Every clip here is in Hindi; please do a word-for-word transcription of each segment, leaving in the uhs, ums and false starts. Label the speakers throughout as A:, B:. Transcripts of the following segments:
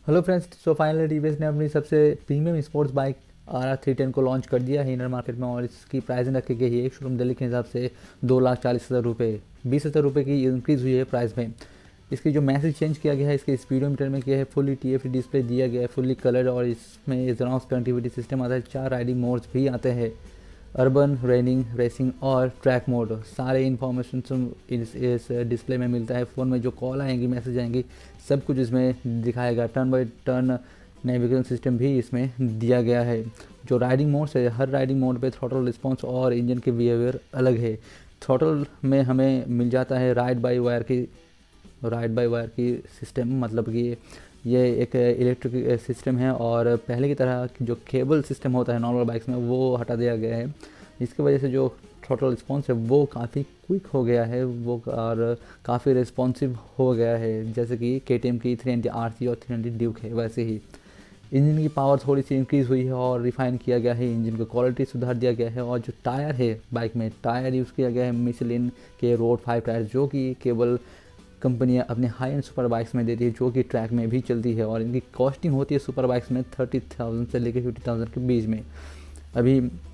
A: Hello friends, so finally TVS ने अपनी सबसे premium sports bike R R three ten को लॉन्च कर दिया है इंडियन मार्केट में। और इसकी प्राइसिंग रखी गई है एक शोरूम दिल्ली के हिसाब से दो लाख चालीस हज़ार रुपये, बीस हज़ार रुपये की इंक्रीज़ हुई है प्राइस में। इसकी जो मैसेज चेंज किया गया है, इसके स्पीडोमीटर में किया है, फुली टी एफ डिस्प्ले दिया गया है, फुल्ली कलर, और इसमें इजनॉक्स कनेक्टिविटी सिस्टम आता है, चार राइडिंग मोड्स भी आते हैं, अर्बन, रेनिंग, रेसिंग और ट्रैक मोड। सारे इन्फॉर्मेशन इस, इस डिस्प्ले में मिलता है। फ़ोन में जो कॉल आएंगी, मैसेज आएंगी, सब कुछ इसमें दिखाएगा। Turn by turn navigation system भी इसमें दिया गया है। जो राइडिंग मोड्स है, हर राइडिंग मोड पे थ्रॉटल रिस्पॉन्स और इंजन के बिहेवियर अलग है। थ्रॉटल में हमें मिल जाता है राइड बाई वायर की राइड बाई वायर की सिस्टम, मतलब कि ये एक इलेक्ट्रिक सिस्टम है, और पहले की तरह जो केबल सिस्टम होता है नॉर्मल बाइक्स में, वो हटा दिया गया है। इसकी वजह से जो थ्रॉटल रिस्पॉन्स है वो काफ़ी क्विक हो गया है, वो और काफ़ी रिस्पॉन्सिव हो गया है, जैसे कि के टी एम की थ्री हंड्रेड आर सी और थ्री हंड्रेड ड्यूक है वैसे ही। इंजन की पावर थोड़ी सी इंक्रीज़ हुई है और रिफाइन किया गया है, इंजन की क्वालिटी सुधार दिया गया है। और जो टायर है, बाइक में टायर यूज़ किया गया है मिशेलिन के रोड फाइव टायर, जो कि केवल कंपनियां अपने हाई एंड सुपर बाइक्स में देती है, जो कि ट्रैक में भी चलती है। और इनकी कॉस्टिंग होती है सुपर बाइक्स में थर्टी थाउजेंड से लेकर फिफ्टी थाउजेंड के बीच में। अभी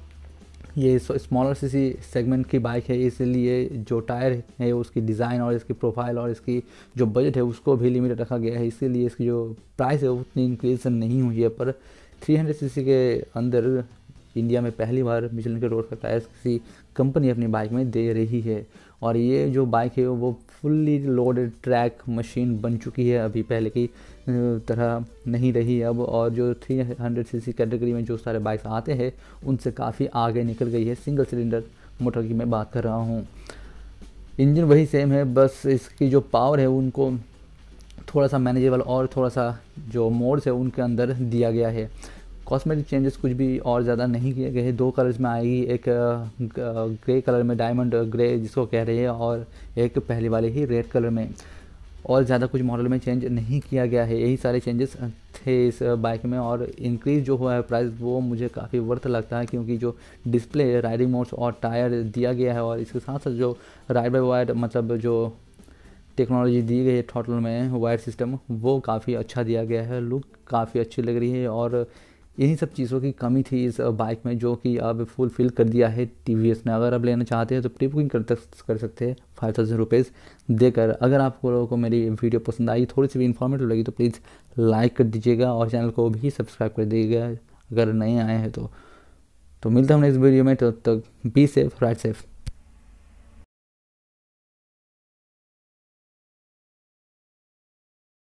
A: ये स्मॉलर सीसी सेगमेंट की बाइक है, इसलिए जो टायर है उसकी डिज़ाइन और इसकी प्रोफाइल और इसकी जो बजट है उसको भी लिमिटेड रखा गया है, इसीलिए इसकी जो प्राइस है उतनी इंक्रीज नहीं हुई है। पर थ्री हंड्रेड सीसी के अंदर इंडिया में पहली बार मिशेलिन के रोड का टायर किसी कंपनी अपनी बाइक में दे रही है। और ये जो बाइक है वो फुल्ली लोडेड ट्रैक मशीन बन चुकी है, अभी पहले की तरह नहीं रही अब। और जो थ्री हंड्रेड सीसी कैटेगरी में जो सारे बाइक्स आते हैं उनसे काफ़ी आगे निकल गई है। सिंगल सिलेंडर मोटर की मैं बात कर रहा हूँ। इंजन वही सेम है, बस इसकी जो पावर है उनको थोड़ा सा मैनेजेबल और थोड़ा सा जो मोड्स है उनके अंदर दिया गया है। कॉस्मेटिक चेंजेस कुछ भी और ज़्यादा नहीं किए गए हैं। दो कलर्स में आएगी, एक ग्रे कलर में, डायमंड ग्रे जिसको कह रहे हैं, और एक पहले वाले ही रेड कलर में। और ज़्यादा कुछ मॉडल में चेंज नहीं किया गया है, यही सारे चेंजेस थे इस बाइक में। और इंक्रीज़ जो हुआ है प्राइस वो मुझे काफ़ी वर्थ लगता है, क्योंकि जो डिस्प्ले, राइडिंग मोड्स और टायर दिया गया है, और इसके साथ साथ जो राइड बाई वायर मतलब जो टेक्नोलॉजी दी गई है थ्रॉटल में, वायर सिस्टम, वो काफ़ी अच्छा दिया गया है। लुक काफ़ी अच्छी लग रही है, और यही सब चीज़ों की कमी थी इस बाइक में, जो कि अब फुलफिल कर दिया है टीवीएस ने। अगर आप लेना चाहते हैं तो प्री बुकिंग कर कर सकते हैं फाइव थाउजेंड रुपीज़ देकर। अगर आपको लोगों को मेरी वीडियो पसंद आई, थोड़ी सी भी इन्फॉर्मेटिव लगी, तो प्लीज़ लाइक कर दीजिएगा और चैनल को भी सब्सक्राइब कर दीजिएगा अगर नए आए हैं तो। तो मिलता हूँ नेक्स्ट वीडियो में, तो तक बी सेफ, राइड सेफ।